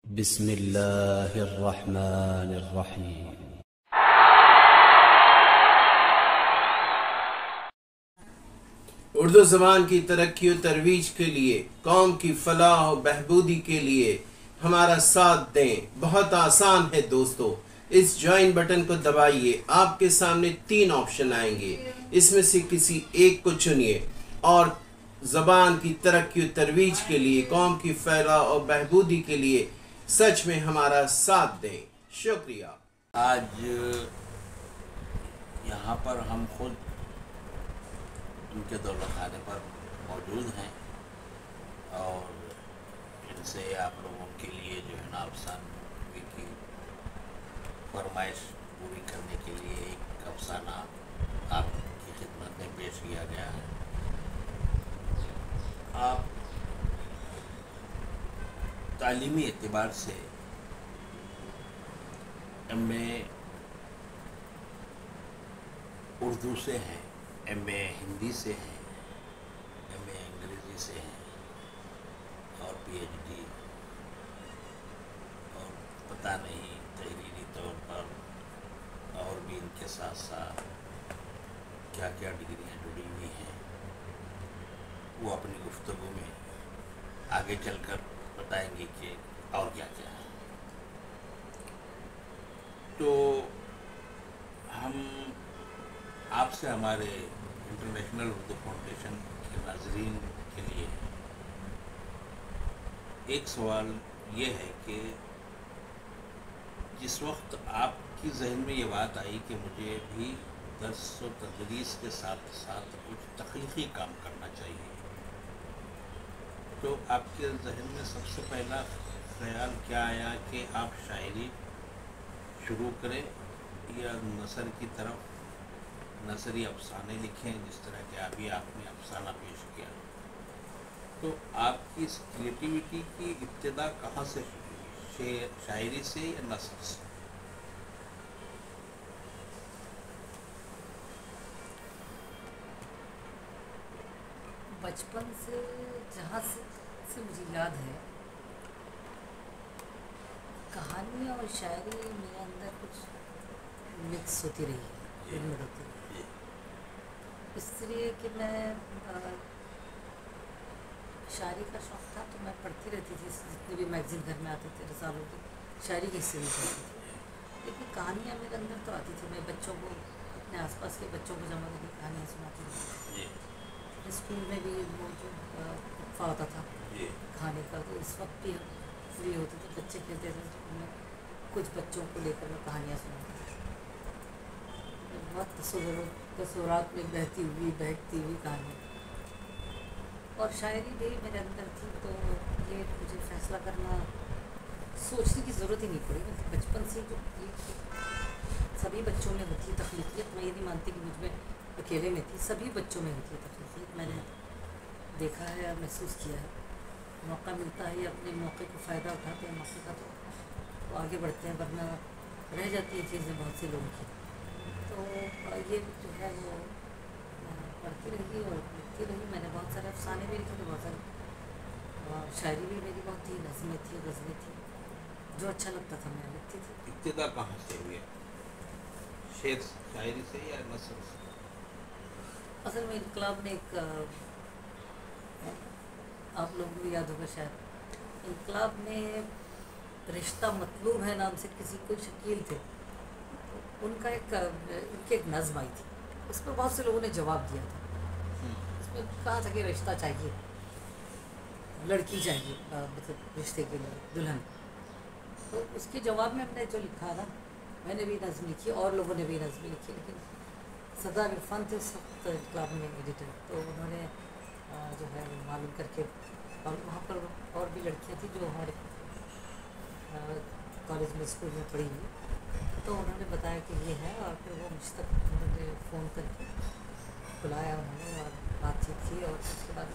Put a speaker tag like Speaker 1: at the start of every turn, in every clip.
Speaker 1: بسم اللہ الرحمن الرحیم۔
Speaker 2: اردو زبان کی ترقی و ترویج کے لیے، قوم کی فلاح و بہبودی کے لیے ہمارا ساتھ دیں۔ بہت آسان ہے دوستو، اس جوائن بٹن کو دبائیے، آپ کے سامنے 3 آپشن آئیں گے، اس میں سے کسی ایک کو چنیے اور زبان کی ترقی و ترویج کے لیے، قوم کی فلاح و بہبودی کے لیے سچ میں ہمارا ساتھ دیں۔ شکریہ۔
Speaker 3: آج یہاں پر ہم خود ان کے دولت خانے پر موجود ہیں اور ان سے آپ لوگوں کے لیے جو ہے نا افسانوی کی فرمائش پوری کرنے کے لیے ایک افسانہ آپ کی خدمت میں پیش کیا گیا ہے۔ آپ تعلیمی اعتبار سے ایم اے اردو سے ہیں، ایم اے ہندی سے ہیں، ایم اے انگریزی سے ہیں اور پی ایچ ڈی اور پتہ نہیں تحریری طور پر اور بھی ان کے ساتھ ساتھ کیا کیا ڈگریاں جڑی ہوئی ہیں، وہ اپنی گفتگو میں آگے چل کر بتائیں گے کہ اور کیا کیا ہے۔ تو ہم آپ سے ہمارے انٹرنیشنل اردو فاؤنڈیشن کے ناظرین کے لیے ایک سوال یہ ہے کہ جس وقت آپ کی ذہن میں یہ بات آئی کہ مجھے بھی درس و تدریس کے ساتھ ساتھ کچھ تخلیقی کام کرنا چاہیے، تو آپ کے ذہن میں سب سے پہلا خیال کیا آیا کہ آپ شاعری شروع کریں یا نثر کی طرف نثری افسانے لکھیں، جس طرح کہ ابھی آپ نے افسانہ پیش کیا؟ تو آپ کی اس کریٹیوٹی کی ابتدا کہاں سے شروع ہوئی، شاعری سے یا نثر سے؟
Speaker 4: بچپن سے جہاں سے مجھے یاد ہے، کہانی اور شاعری میرے اندر کچھ مکس ہوتی رہی ہے، علم ہوتی رہی ہے، اس لیے کہ میں شاعری کا شوق تھا تو میں پڑھتی رہتی تھی، جتنے بھی میگزین گھر میں آتے تھے رسالوں کی شاعری کے حصے میں پڑھتی تھی، لیکن کہانیاں میرے اندر تو آتی تھی۔ میں بچوں کو، اپنے آس پاس کے بچوں کو جمع کر کے کہانیاں سناتی تھی۔ اسکول میں بھی وہ جو وقفہ ہوتا تھا کھانے کا، تو اس وقت بھی ہم فری ہوتے تھے، بچے کھیلتے تھے، تو میں کچھ بچوں کو لے کر میں کہانیاں سناتی تھی۔ بہت تصورات میں بہتی ہوئی کہانیاں، اور شاعری بھی میرے اندر تھی، تو یہ مجھے فیصلہ کرنا، سوچنے کی ضرورت ہی نہیں پڑی۔ مطلب بچپن سے جو سبھی بچوں میں ہوتی ہے تخلیقیت، میں یہ نہیں مانتی کہ مجھ میں اکیلے میں تھی، سبھی بچوں میں ہوتی ہے تخلیقیت، میں نے دیکھا ہے، محسوس کیا ہے۔ موقع ملتا ہے یا اپنے موقع کو فائدہ اٹھاتے ہیں موقع کا، تو آگے بڑھتے ہیں، ورنہ رہ جاتی ہیں چیزیں بہت سے لوگوں کی۔ تو یہ جو ہے وہ پڑھتی رہی اور لکھتی رہی۔ میں نے بہت سارے افسانے بھی لکھے تھے، بہت سارے شاعری بھی میری بہت تھی، نظمیں تھی، غزلیں تھی، جو اچھا لگتا تھا میں لکھتی تھی۔
Speaker 3: ابتدا کہاں سے ہوئی، شعر شاعری سے یا نثر سے؟
Speaker 4: اصل میں انقلاب نے ایک، آپ لوگوں کو یاد ہوگا شاید، انقلاب میں رشتہ مطلوب ہے نام سے کسی کوئی شکیل تھے، ان کا ان کی ایک نظم آئی تھی، اس پر بہت سے لوگوں نے جواب دیا تھا۔ اس میں کہا تھا کہ رشتہ چاہیے، لڑکی چاہیے، مطلب رشتے کے لیے دلہن۔ تو اس کے جواب میں ہم نے جو لکھا نا، میں نے بھی نظم لکھی اور لوگوں نے بھی نظم لکھی، لیکن صدر عرفان تھے اس وقت انقلاب میں ایڈیٹر، تو انہوں نے جو ہے معلوم کر کے، اور وہاں پر اور بھی لڑکیاں تھیں جو ہمارے کالج میں اسکول میں پڑھی ہوئی، تو انہوں نے بتایا کہ یہ ہے، اور پھر وہ مجھ تک انہوں نے فون کر کے بلایا انہوں نے، اور بات چیت کی، اور اس کے بعد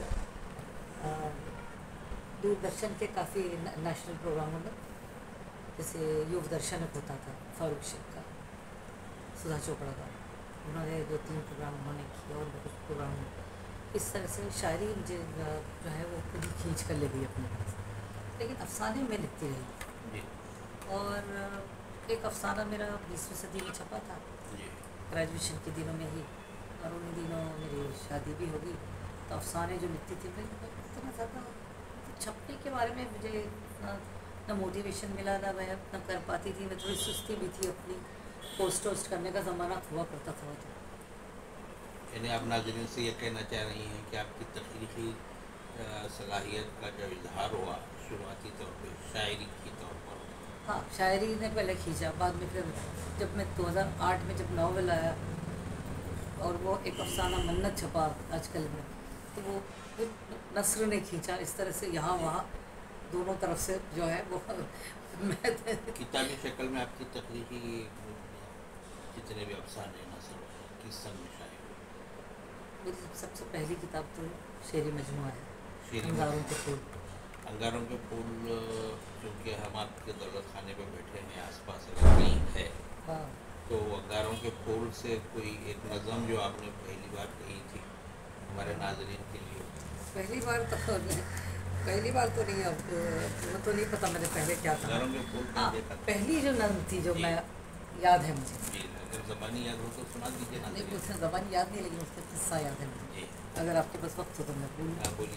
Speaker 4: دوردرشن کے کافی نیشنل پروگراموں میں، جیسے یوگ درشن ہوتا تھا فاروق شیخ کا، سدھا چوپڑا کا، انہوں نے 2-3 پروگرام انہوں نے کیے، اور بہت پروگرام، اس طرح سے شاعری مجھے جو ہے وہ خود ہی کھینچ کر لے گئی اپنے پاس، لیکن افسانے میں لکھتی رہی۔
Speaker 3: جی
Speaker 4: اور ایک افسانہ میرا 20ویں صدی میں چھپا تھا
Speaker 3: جی
Speaker 4: گریجویشن کے دنوں میں ہی، اور ان دنوں میری شادی بھی ہوگی، تو افسانے جو لکھتی تھی میں اتنا زیادہ چھپنے کے بارے میں مجھے نہ موٹیویشن ملا، نہ میں نہ کر پاتی تھی، میں تھوڑی سستی بھی تھی، اپنی پوسٹ ووسٹ کرنے کا زمانہ ہوا کرتا تھا تو
Speaker 3: یعنی آپ ناظرین سے یہ کہنا چاہ رہی ہیں کہ آپ کی تخلیقی صلاحیت کا جو اظہار ہوا شروعاتی طور پہ شاعری کے طور پر؟
Speaker 4: ہاں، شاعری نے پہلے کھینچا، بعد میں پھر جب میں 2008 میں جب ناول آیا اور وہ ایک افسانہ منت چھپا آج کل میں، تو وہ نثر نے کھینچا اس طرح سے، یہاں وہاں دونوں طرف سے جو ہے وہ میں
Speaker 3: کتابی شکل میں آپ کی تخلیقی جتنے بھی افسانے نثر کس سن میں شائع ہوئے؟
Speaker 4: میری سب سے پہلی کتاب تو شعری مجموعہ ہے،
Speaker 3: شعری
Speaker 4: انگاروں کے پھول۔
Speaker 3: انگاروں کے پھول، چونکہ ہم آپ کے دولت خانے پہ بیٹھے ہیں، آس پاس اگر کہیں ہے
Speaker 4: ہاں،
Speaker 3: تو انگاروں کے پھول سے کوئی ایک نظم جو آپ نے پہلی بار کہی تھی ہمارے ناظرین کے لیے؟
Speaker 4: پہلی بار تو نہیں، اب وہ تو نہیں پتہ میں نے پہلے کیا تھا۔
Speaker 3: انگاروں کے پھول
Speaker 4: ہاں،
Speaker 3: میں دیکھا تھا
Speaker 4: پہلی جو نظم تھی جو
Speaker 3: جی۔
Speaker 4: میں یاد ہے مجھے،
Speaker 3: جی، اگر زبانی یاد ہو تو سنا دیجیے
Speaker 4: نہیں
Speaker 3: ناظرین۔
Speaker 4: اس میں زبان یاد نہیں، لیکن اس کا قصہ یاد ہے مجھے،
Speaker 3: جی
Speaker 4: اگر آپ کے پاس وقت ہو تو میں بولوں۔
Speaker 3: ہاں بولیے۔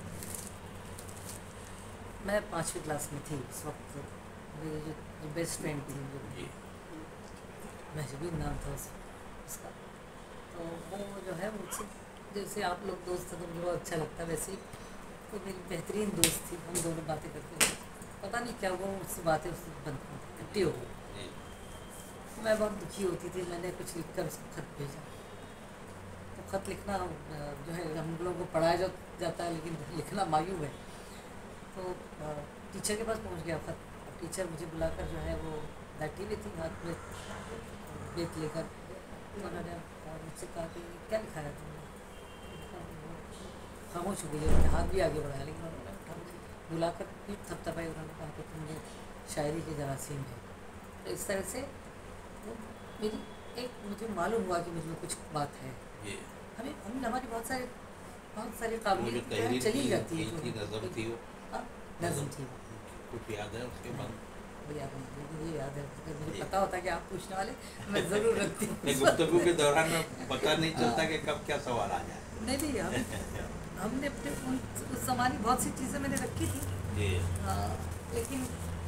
Speaker 4: میں 5ویں کلاس میں تھی اس وقت، میری جو بیسٹ فرینڈ تھی، جو
Speaker 3: جی
Speaker 4: مہجبین نام تھا اس کا، تو وہ جو ہے مجھ سے، جیسے آپ لوگ دوست ہیں تو مجھے بہت اچھا لگتا ہے، ویسے ہی وہ میری بہترین دوست تھی، ہم دونوں باتیں کرتے تھے، پتہ نہیں کیا وہ مجھ سے باتیں اس سے کٹی ہو گئی،
Speaker 3: جی
Speaker 4: میں بہت دکھی ہوتی تھی، میں نے کچھ لکھ کر اس کو خط بھیجا، تو خط لکھنا جو ہے ہم لوگوں کو پڑھایا جاتا ہے لیکن لکھنا معیوب ہے، تو ٹیچر کے پاس پہنچ گیا خط، ٹیچر مجھے بلا کر جو ہے وہ بیٹھی ہوئی تھی ہاتھ میں بیت لے کر، تو انہوں نے مجھ سے کہا کہ کیا لکھا ہے تم نے؟ خاموش ہو گئی، ہاتھ بھی آگے بڑھایا، لیکن انہوں نے بلا کر پیٹ تھپتھپائی، انہوں نے کہا کہ تم نے شاعری کے جراثیم ہے، تو اس طرح سے وہ میری ایک مجھے معلوم ہوا کہ مجھ میں کچھ بات ہے،
Speaker 3: جی
Speaker 4: ہماری بہت ساری
Speaker 3: وہ جو
Speaker 4: قابلیت
Speaker 3: تحریر
Speaker 4: چلی جاتی ہے،
Speaker 3: کی نظم تھی وہ
Speaker 4: ہاں، نظم تھی،
Speaker 3: کچھ یاد ہے اس کے بعد؟
Speaker 4: وہ یاد نہیں، لیکن یہ یاد ہے، اگر مجھے
Speaker 3: جی۔
Speaker 4: پتا ہوتا کہ آپ پوچھنے والے میں ضرور رکھتی ہوں۔
Speaker 3: گفتگو کے دوران میں پتہ نہیں چلتا کہ کب کیا سوال آ جائے۔
Speaker 4: نہیں ہم نے اپنے اس زمانے بہت سی چیزیں میں نے رکھی تھی،
Speaker 3: جی
Speaker 4: لیکن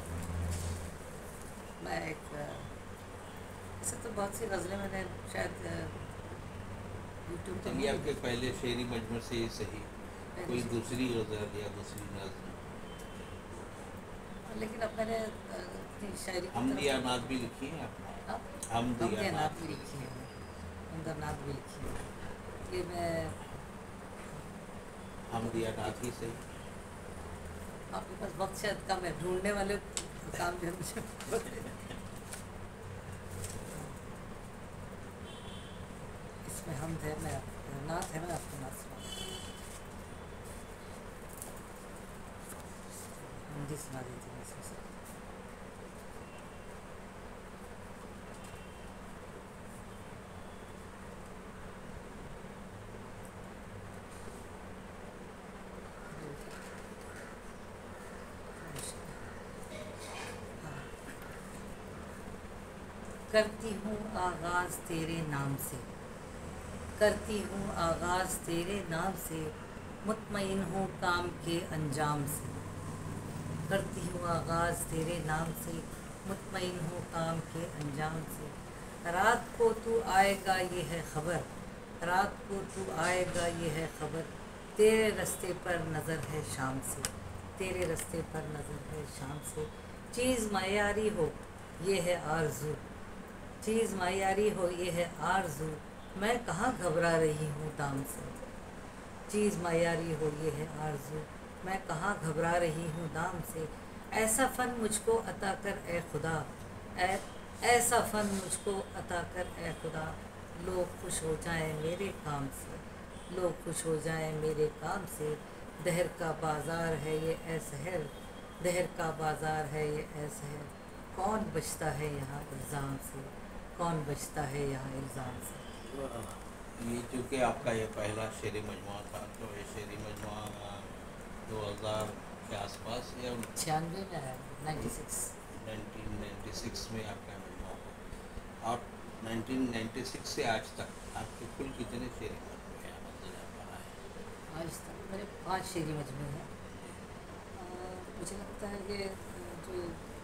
Speaker 4: میں ایک ایسے تو بہت سی غزلیں میں نے شاید یوٹیوب پہ
Speaker 3: چلیے آپ کے پہلے شعری مجموعے سے ہی صحیح کوئی دوسری غزل یا دوسری نظم؟
Speaker 4: لیکن اب میں نے اپنی شاعری کی
Speaker 3: حمدیانات بھی لکھی ہیں آپ نے؟
Speaker 4: حمدیانات بھی لکھی ہیں، حمدیانات بھی لکھی ہیں، یہ میں
Speaker 3: حمدیانات ہی صحیح۔
Speaker 4: آپ کے پاس وقت شاید کم ہے، ڈھونڈنے والے کام جو ہے مجھے بتائیں۔ اس میں حمد ہے، میں نعت ہے، میں آپ کو نعت سنا حمدی سنا دیتی ہوں اس میں سے۔ کرتی ہوں آغاز تیرے نام سے، کرتی ہوں آغاز تیرے نام سے، مطمئن ہوں کام کے انجام سے، کرتی ہوں آغاز تیرے نام سے، مطمئن ہوں کام کے انجام سے، رات کو تو آئے گا یہ ہے خبر، رات کو تو آئے گا یہ ہے خبر، تیرے رستے پر نظر ہے شام سے، تیرے رستے پر نظر ہے شام سے، چیز معیاری ہو یہ ہے آرزو، چیز معیاری ہو یہ ہے آرزو، میں کہاں گھبرا رہی ہوں دام سے، چیز معیاری ہو یہ ہے آرزو، میں کہاں گھبرا رہی ہوں دام سے، ایسا فن مجھ کو عطا کر اے خدا، ایسا فن مجھ کو عطا کر اے خدا، لوگ خوش ہو جائیں میرے کام سے، لوگ خوش ہو جائیں میرے کام سے، دہر کا بازار ہے یہ اے سحر، دہر کا بازار ہے یہ اے سحر، کون بچتا ہے یہاں الزام سے، کون بچتا ہے یہاں الزام سے۔
Speaker 3: یہ چونکہ آپ کا یہ پہلا شعری مجموعہ تھا، تو یہ شعری مجموعہ 2000 کے آس پاس یا
Speaker 4: 96 میں آیا 96।
Speaker 3: 1996 में आपका मजमू हुआ, और 1996 से आज तक आपके कुल कितने शेरी मजमू हैं बनाए?
Speaker 4: आज तक मेरे 5 शेरी मजमू हैं। मुझे लगता है कि जो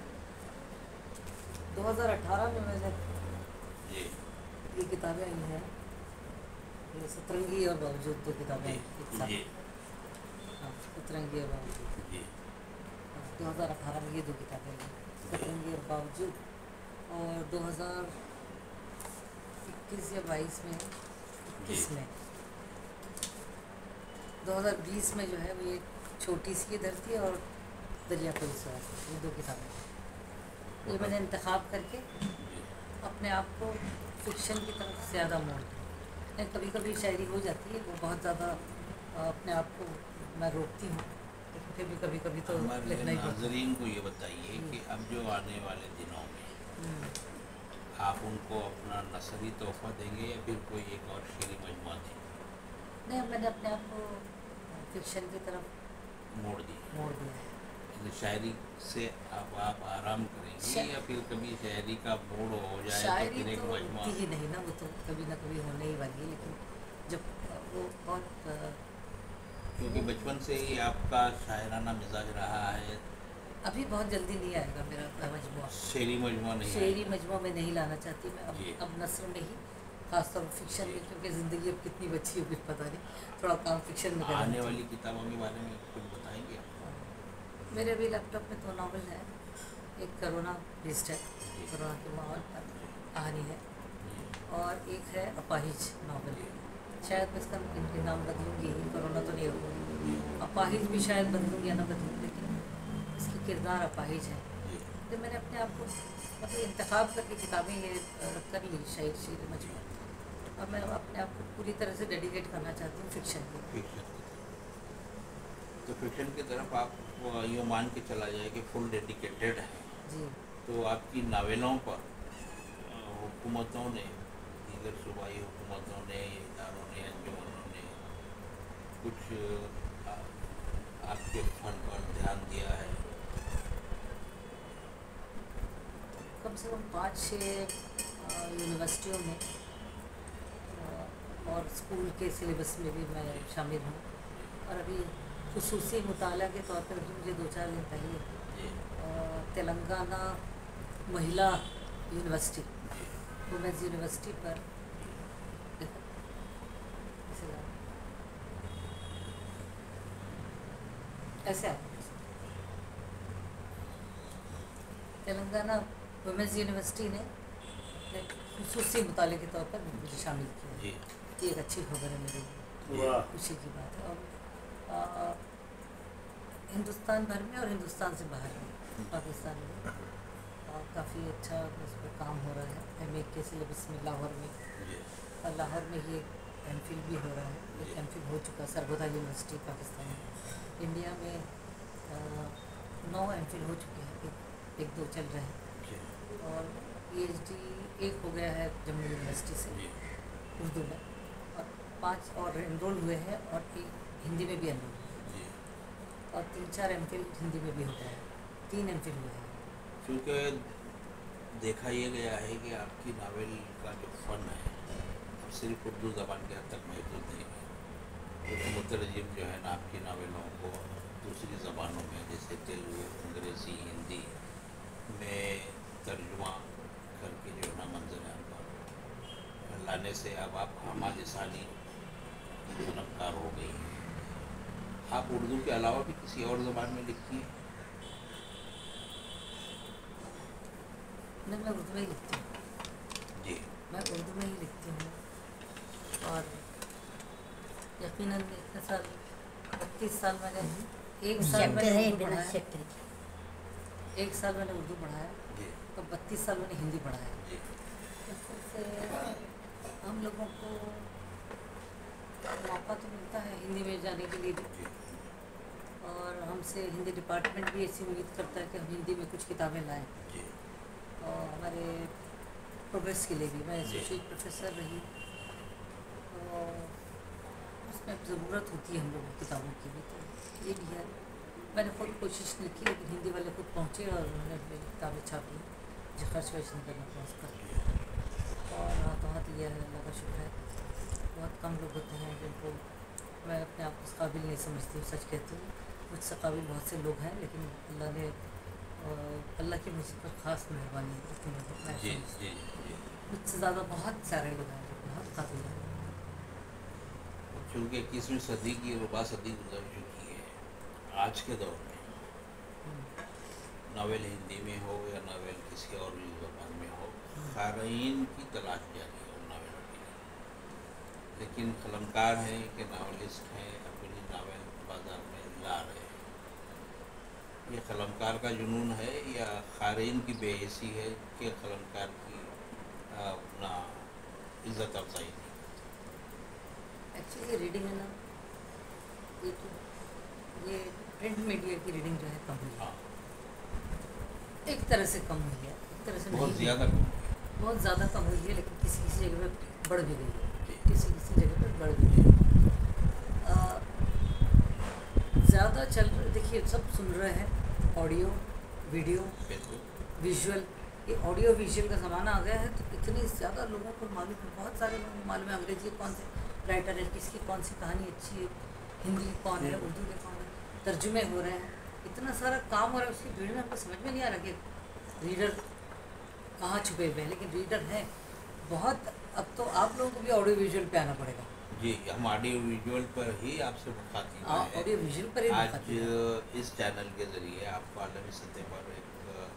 Speaker 4: 2018 में मैंने
Speaker 3: जी
Speaker 4: ये किताबें आई हैं, ये सतरंगी और बावजूद 2 किताबें
Speaker 3: जी
Speaker 4: एक साथ।
Speaker 3: जी
Speaker 4: हाँ, सतरंगी और बावजूद।
Speaker 3: जी
Speaker 4: 2018 में ये 2 किताबें आई हैं, सतरंगी और बावजूद। और 2021 या 22 में 21 में 2020 में जो है वो ये छोटी सी धरती और दरिया कोई सवाल, ये 2 किताबें ये मैंने इंतखाब करके अपने आप को फिक्शन की तरफ ज़्यादा मोड़ दिया। कभी कभी शायरी हो जाती है, वो बहुत ज़्यादा अपने आप को मैं रोकती हूँ, लेकिन फिर भी कभी कभी तो
Speaker 3: हमारे
Speaker 4: लिखना ही पड़ता है।
Speaker 3: नाजरीन को ये बताइए कि अब जो आने वाले दिनों में आप उनको अपना नसरी तोहफा देंगे या फिर कोई एक और शेरी मजमूआ देंगे?
Speaker 4: नहीं, मैंने अपने आप को फिक्शन की तरफ
Speaker 3: मोड़ दिए,
Speaker 4: मोड़ दिया है।
Speaker 3: शायरी से अब आप आराम करेंगे या फिर कभी शायरी का मूड हो जाए तो
Speaker 4: शायरी
Speaker 3: फिर एक
Speaker 4: तो
Speaker 3: मजमूआ?
Speaker 4: होती ही नहीं ना, वो तो कभी ना कभी होने ही वाली है, लेकिन जब वो बहुत
Speaker 3: क्योंकि बचपन से ही आपका शायराना मिजाज रहा है।
Speaker 4: अभी बहुत जल्दी नहीं आएगा मेरा मजमूआ,
Speaker 3: शेरी मजमूआ नहीं
Speaker 4: शेरी मजमूआ में नहीं लाना चाहती मैं
Speaker 3: जी।
Speaker 4: अब नस्र में ही, खासतौर पर फिक्शन में, क्योंकि ज़िंदगी अब कितनी बची है कुछ पता नहीं, थोड़ा काम फिक्शन में करना
Speaker 3: आने
Speaker 4: चाहिए।
Speaker 3: वाली किताबों के बारे में कुछ बताएंगे आप?
Speaker 4: मेरे अभी लैपटॉप में 2 नावल है, एक कोरोना बेस्ड है, कोरोना के माहौल पर कहानी है, और एक है अपाहिज नावल। शायद मैं इसका इनके नाम बदलूँगी, कोरोना तो नहीं होगा, अपाहिज भी शायद बदलूँगी या ना बदलूँ, लेकिन इसकी किरदार अपाहिज है। तो मैंने अपने आप को मतलब इंतखाब करके किताबें ये कर ली, शेरी मजमूआ, और मैं अपने आप को पूरी तरह से डेडिकेट करना चाहती हूँ फिक्शन को।
Speaker 3: फिक्शन की तरफ। तो फिक्शन की तरफ आप यूँ मान के चला जाए कि फुल डेडिकेटेड है,
Speaker 4: जी।
Speaker 3: तो आपकी नावलों पर हुकूमतों ने, दीगर सूबाई हुकूमतों ने, इदारों ने, अंजुमनों ने कुछ आपके फन पर ध्यान दिया है?
Speaker 4: कम से कम 5-6 यूनिवर्सिटियों में और स्कूल के सिलेबस में भी मैं शामिल हूँ, और अभी खुसूसी मुताला के तौर पर भी मुझे 2-4 दिन पहले तेलंगाना महिला यूनिवर्सिटी, वुमेंस यूनिवर्सिटी पर ऐसे तेलंगाना वुमेंस यूनिवर्सिटी ने खुसूसी मुताले के तौर पर मुझे शामिल किया।
Speaker 3: जी
Speaker 4: ये एक अच्छी खबर है मेरे लिए, खुशी की बात है। और हिंदुस्तान भर में और हिंदुस्तान से बाहर में, पाकिस्तान में काफ़ी अच्छा उस पर काम हो रहा है। MA के सिलेबस में लाहौर में, और लाहौर में ही MPhil भी हो रहा है। एक MPhil हो चुका सरगोदा यूनिवर्सिटी पाकिस्तान में। इंडिया में 9 MPhil हो चुके हैं, एक 2 चल रहे हैं, और PhD एक हो गया है जम्मू यूनिवर्सिटी से उर्दू में, और 5 और एनरोल हुए हैं, और एक हिंदी में भी एनरोल हुए हैं, और 3-4 MPhil हिंदी में भी हो गया है, 3 MPhil हुए हैं।
Speaker 3: क्योंकि देखा ये गया है कि आपकी नावल का जो फ़न है अब सिर्फ उर्दू ज़बान के हद तक महदूद नहीं है, तो मुतरजिम जो है ना आपकी नावलों को दूसरी ज़बानों में जैसे तेलुगु, अंग्रेज़ी, हिंदी में तर्जुमा करके जो है ना मंजर पर लाने से अब आप हमाद सानी फनकार हो गई हैं। आप उर्दू के अलावा भी किसी और ज़बान में लिखती हैं?
Speaker 4: नहीं, मैं उर्दू में ही लिखती हूँ।
Speaker 3: जी
Speaker 4: मैं उर्दू में ही लिखती हूँ, और यकीनन इतने साल 32 साल मैंने एक साल मैंने उर्दू पढ़ाया, एक साल मैंने उर्दू पढ़ाया,
Speaker 3: जी
Speaker 4: तो 32 साल मैंने हिंदी पढ़ाया।
Speaker 3: जी
Speaker 4: इससे हम लोगों को मौका तो मिलता है हिंदी में जाने के लिए भी,
Speaker 3: जी
Speaker 4: और हमसे हिंदी डिपार्टमेंट भी ऐसी उम्मीद करता है कि हम हिंदी में कुछ किताबें लाएँ,
Speaker 3: जी
Speaker 4: और हमारे प्रोग्रेस के लिए भी। मैं
Speaker 3: जी।
Speaker 4: एसोसिएट प्रोफेसर रही, और उसमें ज़रूरत होती है हम लोगों की किताबों की भी, तो ये भी है। मैंने खुद कोशिश नहीं की, लेकिन हिंदी वाले खुद पहुँचे और उन्होंने मेरी किताबें छापी, जो खर्च वर्च नहीं करना पड़ा उसका। और हाथों हाथ ये है, अल्लाह का शुक्र है, बहुत कम लोग होते हैं जिनको मैं अपने आप को उस काबिल नहीं समझती हूँ, सच कहती हूँ। मुझसे काबिल बहुत से लोग हैं, लेकिन अल्लाह ने अल्लाह की मुझ पर ख़ास मेहरबानी है कि मैं
Speaker 3: जी
Speaker 4: समझती
Speaker 3: जी जी।
Speaker 4: हूँ। मुझसे ज़्यादा बहुत सारे लोग हैं जो बहुत काबिल हैं।
Speaker 3: चूँकि 21वीं सदी की रुबा सदी गुजर चुकी है, आज के दौर में नावल हिंदी में हो या नावल किसी और भी ज़बान में हो, क़ारीन की तलाश जारी है उन नावलों के लिए। लेकिन कलमकार हैं कि नावलिस्ट हैं, अपनी नावल बाज़ार में ला रहे हैं। ये कलमकार का जुनून है या क़ारीन की बेइज्जती है कि कलमकार की अपना इज़्ज़त अफजाई नहीं?
Speaker 4: एक्चुअली रीडिंग है ना, ये प्रिंट मीडिया की रीडिंग जो है कम हुई है,
Speaker 3: हाँ,
Speaker 4: एक तरह से कम हुई है, एक तरह से
Speaker 3: बहुत
Speaker 4: नहीं,
Speaker 3: ज़्यादा
Speaker 4: बहुत ज़्यादा कम हुई है, लेकिन किसी किसी जगह पे बढ़ भी गई है,
Speaker 3: जी।
Speaker 4: किसी किसी जगह पे बढ़ भी गई है। ज़्यादा चल रहा, देखिए सब सुन रहे हैं ऑडियो वीडियो
Speaker 3: बिल्कुल।
Speaker 4: विजुअल, ये ऑडियो विजुअल का ज़माना आ गया है, तो इतनी ज़्यादा लोगों को मालूम है, बहुत सारे लोगों को मालूम है अंग्रेजी कौन से राइटर है, किसकी कौन सी कहानी अच्छी है, हिंदी कौन है, उर्दू के कौन है, तर्जुमे हो रहे हैं, इतना सारा काम हो रहा है, उसकी भीड़ में हमको समझ में नहीं आ रहा कि रीडर कहाँ छुपे हुए हैं, लेकिन रीडर हैं बहुत। अब तो आप लोगों को भी ऑडियो विजुअल पे आना पड़ेगा।
Speaker 3: जी, हम ऑडियो विजुअल पर ही आपसे मुखातिब हैं।
Speaker 4: ऑडियो विजुअल पर ही
Speaker 3: आज
Speaker 4: मुखातिब हैं।
Speaker 3: इस चैनल के ज़रिए आपको आलमी सतह पर एक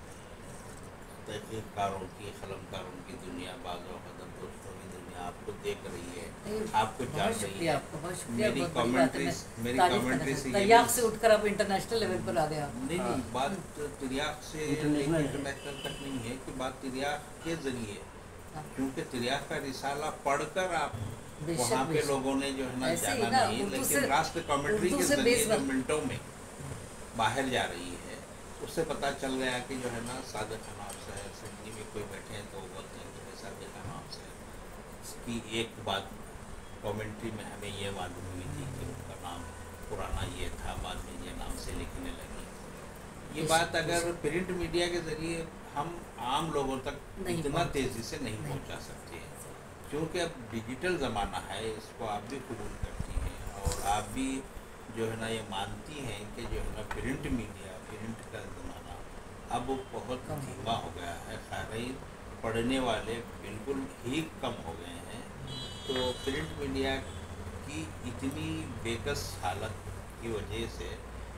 Speaker 3: तहक़ीक़कारों की, कलमकारों की दुनिया, बाज़ वक़्त दोस्तों की दुनिया आपको देख रही है, आपको जान
Speaker 4: बहुत
Speaker 3: रही
Speaker 4: शुक्रिया
Speaker 3: है।
Speaker 4: आपका, बहुत शुक्रिया।
Speaker 3: मेरी
Speaker 4: बहुत बड़ी बात है,
Speaker 3: मेरी
Speaker 4: मैं तारीफ
Speaker 3: कमेंट्री
Speaker 4: करना
Speaker 3: से
Speaker 4: चाहता हूं।
Speaker 3: ये
Speaker 4: तरियाक से उठकर आप इंटरनेशनल लेवल पर आ गए आप।
Speaker 3: नहीं नहीं, बात तिरयाक से इंटरनेशनल तक नहीं है कि बात तिरयाक के ज़रिए, क्योंकि तिरयाक का रिसाला पढ़कर आप
Speaker 4: बेशक,
Speaker 3: वहाँ पे
Speaker 4: बेशक।
Speaker 3: लोगों ने जो है ना
Speaker 4: ऐसे ही
Speaker 3: जाना
Speaker 4: ना,
Speaker 3: नहीं,
Speaker 4: उर्दू
Speaker 3: लेकिन
Speaker 4: से-
Speaker 3: राष्ट्र कमेंट्री
Speaker 4: उर्दू
Speaker 3: के
Speaker 4: से
Speaker 3: ज़रिए
Speaker 4: बेस
Speaker 3: जो
Speaker 4: बन-
Speaker 3: मिनटों में बाहर जा रही है, उससे पता चल गया कि जो है ना सादिक खान आपसे है, सिडनी में कोई बैठे हैं तो वो बोलते हैं कि भाई सादिक खान आपसे है। उसकी एक बात कमेंट्री में हमें ये मालूम हुई थी कि उनका नाम पुराना ये था, बाद में ये नाम से लिखने लगी। ये बात अगर प्रिंट मीडिया के ज़रिए हम आम लोगों तक
Speaker 4: नहीं
Speaker 3: इतना
Speaker 4: पहुंच-
Speaker 3: तेज़ी से नहीं पहुंचा सकते हैं, क्योंकि अब डिजिटल ज़माना है, इसको आप भी कबूल करती हैं और आप भी जो है ना ये मानती हैं कि जो है ना प्रिंट मीडिया, प्रिंट का ज़माना अब बहुत धीमा हो गया है, क़ारीन पढ़ने वाले बिल्कुल ही कम हो गए हैं। तो प्रिंट मीडिया की इतनी बेकस हालत की वजह से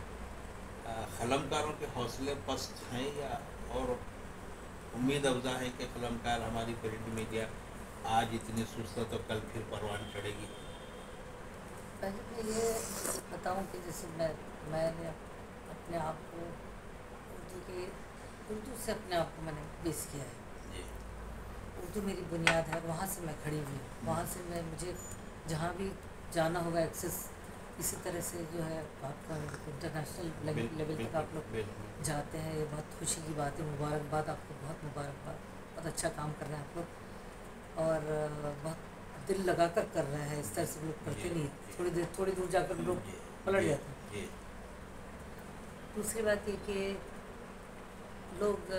Speaker 3: कलमकारों के हौसले पस्त हैं या और उम्मीद अफजा है कि कलमकार हमारी प्रिंट मीडिया आज इतनी सुस्त है तो कल फिर परवान चढ़ेगी?
Speaker 4: पहले मैं ये बताऊं कि जैसे मैंने अपने आप को उर्दू से अपने आप को मैंने बेस किया है।
Speaker 3: जी
Speaker 4: उर्दू मेरी बुनियाद है, वहाँ से मैं खड़ी हुई हूँ, वहाँ से मुझे जहाँ भी जाना होगा एक्सेस इसी तरह से जो है आपका इंटरनेशनल लेवल तक आप लोग
Speaker 3: बिल्कुल।
Speaker 4: जाते हैं। ये बहुत खुशी की बात है, मुबारकबाद आपको, बहुत मुबारकबाद, बहुत अच्छा काम कर रहे हैं आप लोग और बहुत दिल लगा कर रहे हैं। इस तरह से लोग करते नहीं, थोड़ी दूर जाकर लोग पलट जाते हैं।
Speaker 3: जी
Speaker 4: दूसरी बात ये कि लोग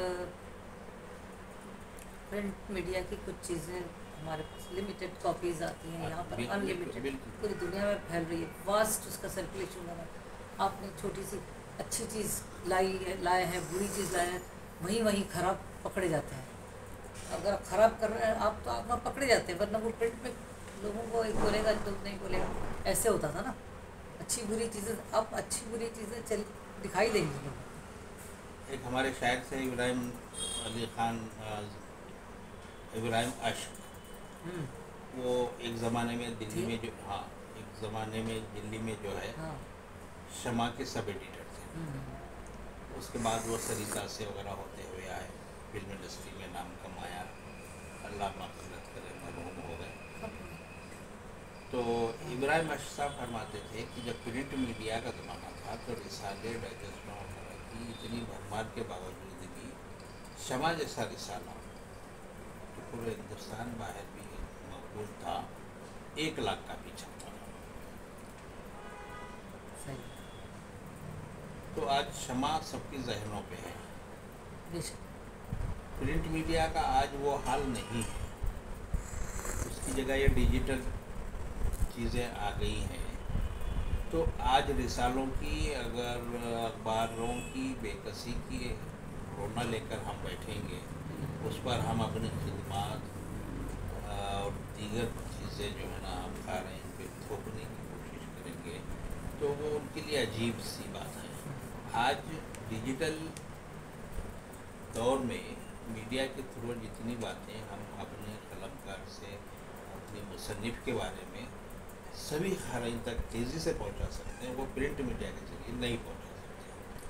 Speaker 4: प्रिंट मीडिया की कुछ चीज़ें हमारे पास लिमिटेड कॉपीज़ आती हैं, यहाँ पर
Speaker 3: बिल्कुल,
Speaker 4: अनलिमिटेड
Speaker 3: बिल्कुल।
Speaker 4: पूरी दुनिया में फैल रही है, वास्ट उसका सर्कुलेशन हो रहा है। आपने छोटी सी अच्छी चीज़ लाए हैं, बुरी चीज़ लाए हैं, वहीं ख़राब पकड़े जाते हैं। अगर आप ख़राब कर रहे हैं आप तो आप वहाँ पकड़े जाते हैं, वरना वो प्रिंट में लोगों को एक बोलेगा तो नहीं बोलेगा, ऐसे होता था ना। अच्छी बुरी चीज़ें, अब अच्छी बुरी चीज़ें चल दिखाई देंगी लोगों को।
Speaker 3: एक हमारे शायर थे इब्राहिम अली खान, इब्राहिम अश्क, वो एक ज़माने में दिल्ली में जो, हाँ एक ज़माने में दिल्ली में जो है
Speaker 4: हाँ।
Speaker 3: शमा के सब एडिटर थे। उसके बाद वो सरिता से वगैरह होते हुए आए, फिल्म इंडस्ट्री में नाम कमाया, अल्लाह मग़फ़िरत करे, मरहूम हो गए। तो इब्राहिम अश्क साहब फरमाते थे कि जब प्रिंट मीडिया का ज़माना था तो रिसाले डाइजेस्टों वगैरह की इतनी भरमार के बावजूद भी शमा जैसा रिसाला तो पूरे हिंदुस्तान बाहर भी मकबूल था, 1 लाख का भी छपा था।
Speaker 4: सही।
Speaker 3: تو آج شمع سب کی ذہنوں پہ ہے.
Speaker 4: بے شک.
Speaker 3: پرنٹ میڈیا کا آج وہ حال نہیں ہے، اس کی جگہ یہ ڈیجیٹل چیزیں آ گئی ہیں. تو آج رسالوں کی، اگر اخباروں کی بے کسی کی رونا لے کر ہم بیٹھیں گے، اس پر ہم اپنی خدمات اور دیگر چیزیں جو ہے نا ہم کھا رہے ہیں ان پہ تھوپنے کی کوشش کریں گے، تو وہ ان کے لیے عجیب سی بات ہے. آج ڈیجیٹل دور میں میڈیا کے تھرو جتنی باتیں ہم اپنے قلمکار سے، اپنے مصنف کے بارے میں سبھی خارئین تک تیزی سے پہنچا سکتے ہیں، وہ پرنٹ میڈیا کے ذریعے نہیں پہنچا سکتے.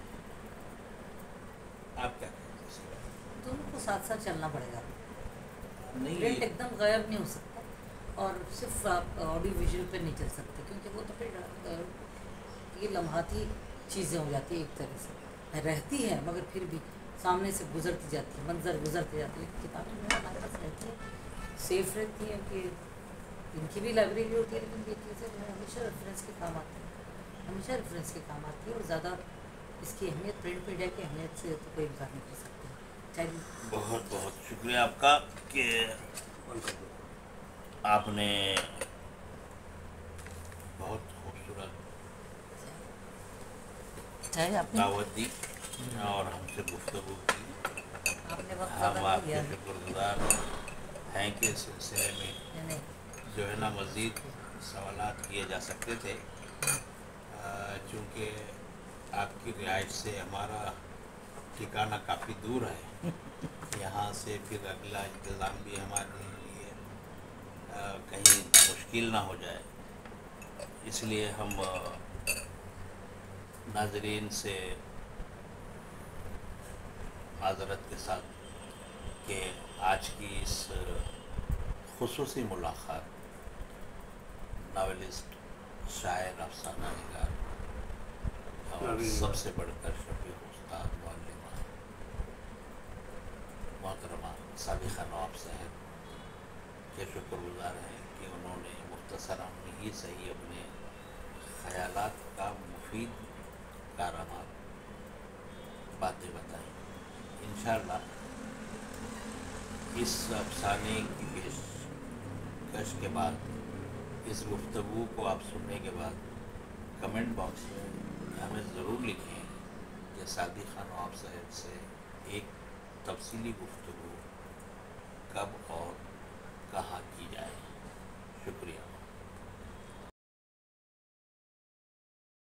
Speaker 3: آپ کیا کہتے ہیں اس کے بارے میں؟
Speaker 4: دونوں کو ساتھ ساتھ چلنا پڑے گا.
Speaker 3: نہیں
Speaker 4: پرنٹ
Speaker 3: یہ
Speaker 4: ایک دم غائب نہیں ہو سکتا اور صرف آپ آڈیو ویژول پہ نہیں چل سکتے، کیونکہ وہ تو پھر یہ لمحاتی چیزیں ہو جاتی ہیں، ایک طرح سے رہتی ہے مگر پھر بھی سامنے سے گزرتی جاتی ہے، منظر گزرتے جاتی ہے. کتابیں جو ہے ہمارے پاس رہتی ہیں، سیف رہتی ہیں، کہ ان کی بھی لائبریری ہوتی ہے، لیکن یہ چیزیں جو ہے ہمیشہ ریفرنس کے کام آتی ہیں، ہمیشہ ریفرنس کے کام آتی ہے. اور زیادہ اس کی اہمیت، پرنٹ میڈیا کی اہمیت سے تو کوئی انکار نہیں کر سکتے. چاہیے.
Speaker 3: بہت بہت شکریہ آپ کا کہ آپ نے بہت خوبصورت
Speaker 4: چاہے آپ نے
Speaker 3: دعوت دی اور ہم سے گفتگو کی.
Speaker 4: آپ نے وقت
Speaker 3: ہم
Speaker 4: زیادہ
Speaker 3: آپ
Speaker 4: نہیں
Speaker 3: کے
Speaker 4: لیا.
Speaker 3: شکر گزار ہیں کہ اس سلسلے میں
Speaker 4: نہیں
Speaker 3: جو ہے نا مزید سوالات کیے جا سکتے تھے، چونکہ آپ کی رہائش سے ہمارا ٹھکانہ کافی دور ہے. یہاں سے پھر اگلا انتظام بھی ہمارے لیے کہیں مشکل نہ ہو جائے، اس لیے ہم ناظرین سے معذرت کے ساتھ کہ آج کی اس خصوصی ملاقات ناولسٹ، شاعر، افسانہ نگار اور سب سے بڑھ کر شفیق استاد معلمہ محترمہ صادقہ نواب صاحب کے شکر گزار ہیں کہ انہوں نے مختصراً ہی صحیح اپنے خیالات کا مفید کارآمد باتیں بتائیں. انشاءاللہ اس افسانے کی پیشکش کے بعد، اس گفتگو کو آپ سننے کے بعد کمنٹ باکس میں ہمیں ضرور لکھیں کہ صادقہ نواب صاحب سے ایک تفصیلی گفتگو کب اور کہاں کی جائے. شکریہ.